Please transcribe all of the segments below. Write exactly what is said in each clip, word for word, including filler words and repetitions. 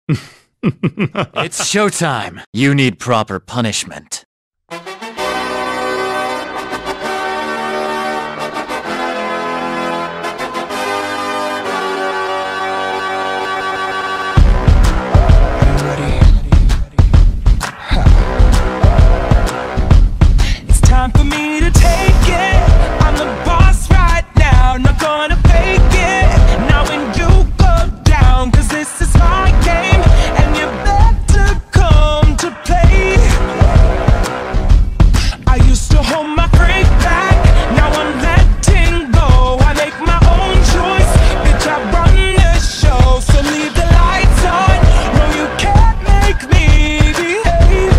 It's showtime. You need proper punishment. It's time for me to take it. I'm the boss right now, not gonna fake it. Now when you go down, cause this is my game, and you better come to play. I used to hold my break back, now I'm letting go. I make my own choice, bitch, I run the show. So leave the lights on, no you can't make me behave.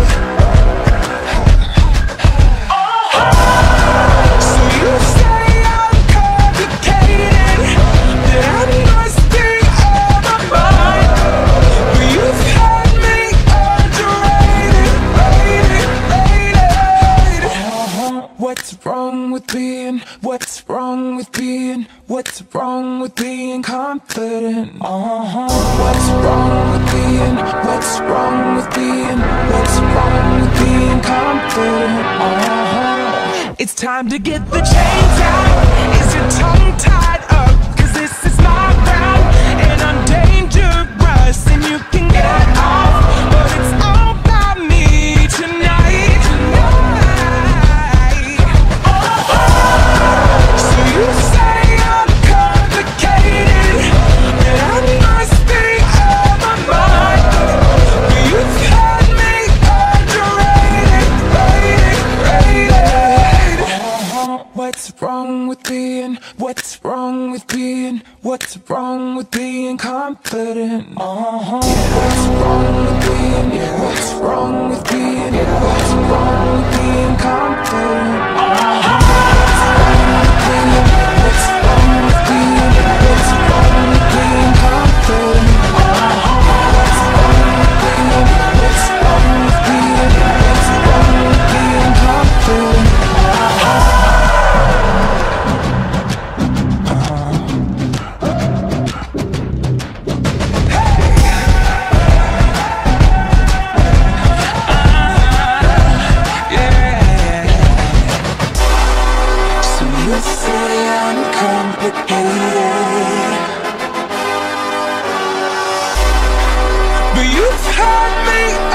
So you say I'm complicated, that I must be out of my mind. But you've had me underrated, rated, rated. What's wrong with being, what's wrong with being, what's wrong with being confident? Uh-huh. What's wrong with being, what's wrong with being, what's wrong with being confident? Uh-huh. It's time to get the chains out. Is your tongue tied up? Cause this is my round, and I'm dangerous, and you can get off. But it's all about me tonight, tonight. So you say I'm complicated, that I must be out of my mind. But you've had me underrated, rated, rated. What's wrong with being, what's wrong with being, what's wrong with being confident? Uh-huh. What's wrong with being, what's wrong with being, what's wrong with being confident? Uh-huh. What's wrong with being, what's wrong with being confident? Uh-huh. What's wrong with being, what's wrong with being, what's wrong with being confident? Uh-huh. So you say I'm complicated, but you've had me